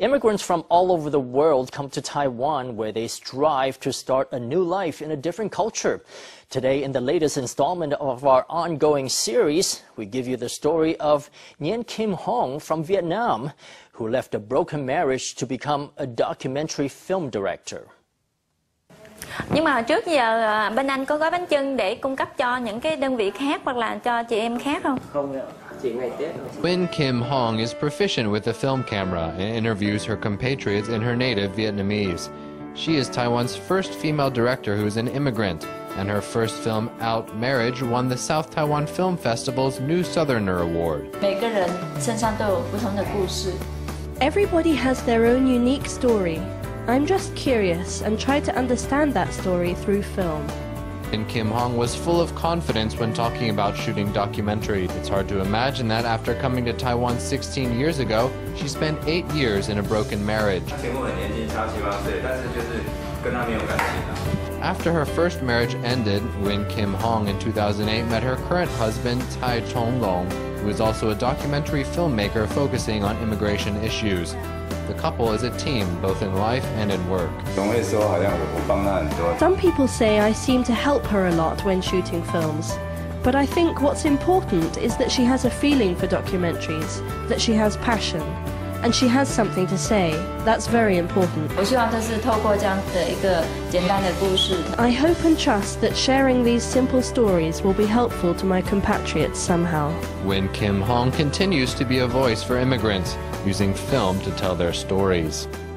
Immigrants from all over the world come to Taiwan, where they strive to start a new life in a different culture. Today, in the latest installment of our ongoing series, we give you the story of Nguyen Kim Hong from Vietnam, who left a broken marriage to become a documentary film director. Nhưng mà trước giờ bên anh có gói bánh chưng để cung cấp cho những cái đơn vị khác hoặc là cho chị em khác không? Không ạ, chỉ ngày Tết thôi. Nguyen Kim Hong is proficient with the film camera and interviews her compatriots in her native Vietnamese. She is Taiwan's first female director who is an immigrant, and her first film out, Marriage, won the South Taiwan Film Festival's New Southerner Award. 每个人身上都有不同的故事。 Everybody has their own unique story. I'm just curious and try to understand that story through film. And Kim Hong was full of confidence when talking about shooting documentaries. It's hard to imagine that after coming to Taiwan 16 years ago, she spent 8 years in a broken marriage. After her first marriage ended, Nguyen Kim Hong in 2008 met her current husband, Tsai Chung-lung, who is also a documentary filmmaker focusing on immigration issues. The couple is a team, both in life and in work. Some people say I seem to help her a lot when shooting films. But I think what's important is that she has a feeling for documentaries, that she has passion, and she has something to say. That's very important. I hope and trust that sharing these simple stories will be helpful to my compatriots somehow. Nguyen Kim Hong continues to be a voice for immigrants, using film to tell their stories.